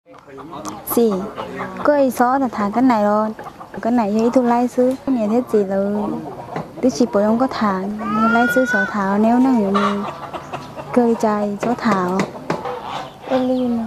Sì, cái số là thả cái này rồi, cái này thì thu lái xứ, nghe thế gì là tí chỉ bộ không có thả, nhưng lái xứ số thả nếu nó hiểu mình cười chạy số thả, em liên.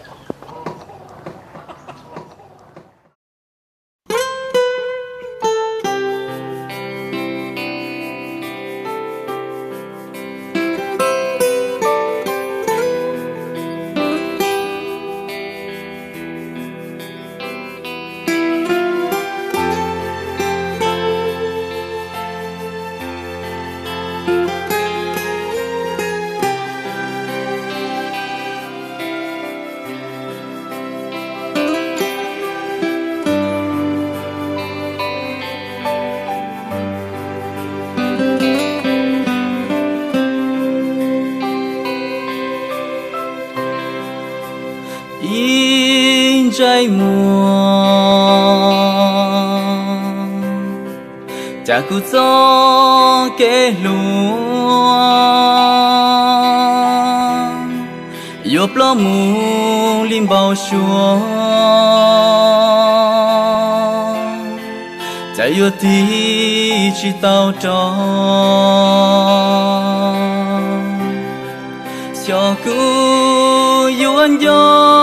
Trái mùa chả cứ gió kê lúa yop lo mù lim bao xua chả yo tí chỉ tao cho cho cứ yêu anh yo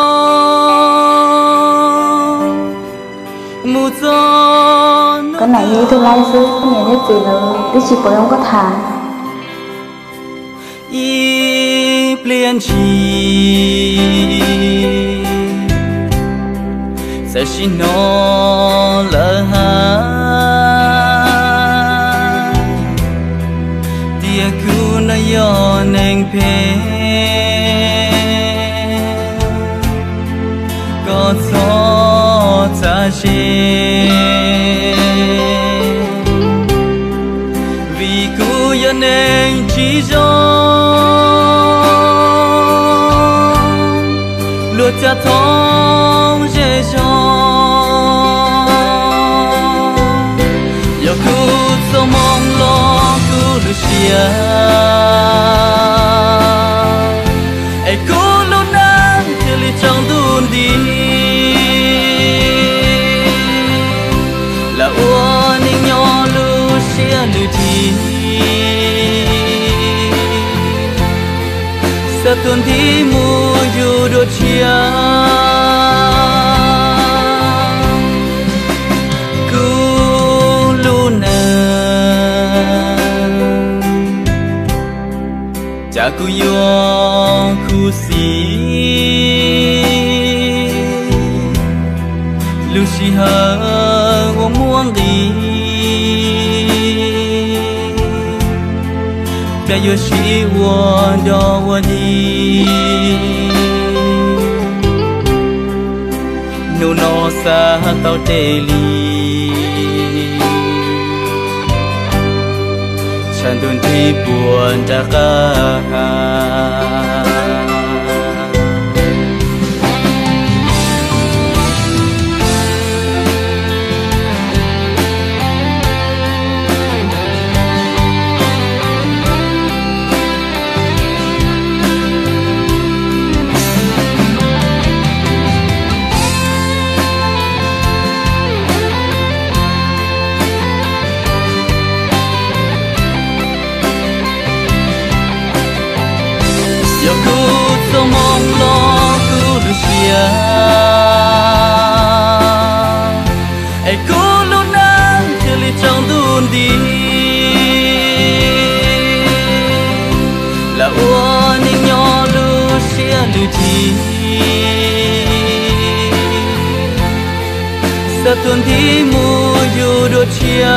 cái này như thu lái xứ, cái này thế gì là tí chỉ bộ không có thả. Y pliên chi sẽ xin nó lỡ ha tia cứ nó yo neng pe có gió ta che vì cứ yo neng chỉ gió lúa cha thong dễ cho yo cứ so mong lo cứ lu xia ai cứ lu nang chỉ li trong đun đi là uo ninh nhỏ lu xia lu chi sa tuần thi mu yu do chia ku luna cha ku yo ku si lu si ha wo muang đi ta yo shi wo do wo đi nu no sa tao tê li chan tuần thi buồn đã ca mong lo cứ lu xia ai cứ lu nang chỉ li trong đun đi là uo ninh nhỏ lu xia lu chi sa tuần thi mu yu do chia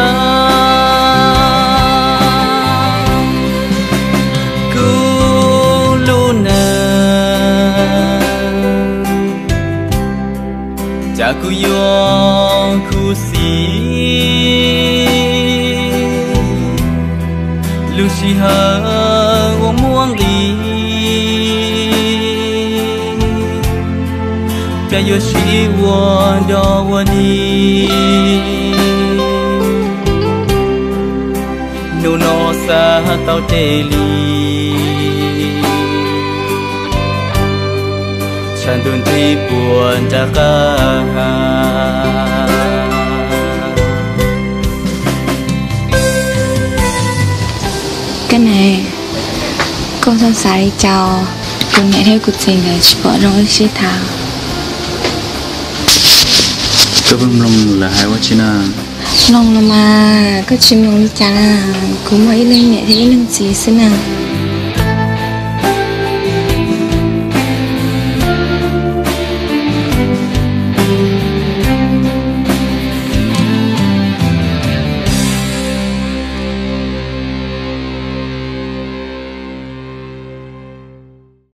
cha ku yo ku si lu si ha wo muang li ta yo shi wo do wo ni nu no sa tao tê li san tuần thi buồn ta ca cái này con son xài đi chào con nhẹ theo cuộc tình là chỉ bỏ trong cái thảo cái bông lông là hai quá chi na lông là mà có chim lông đi chả là cũng mấy lên nhẹ thế lên gì xí nào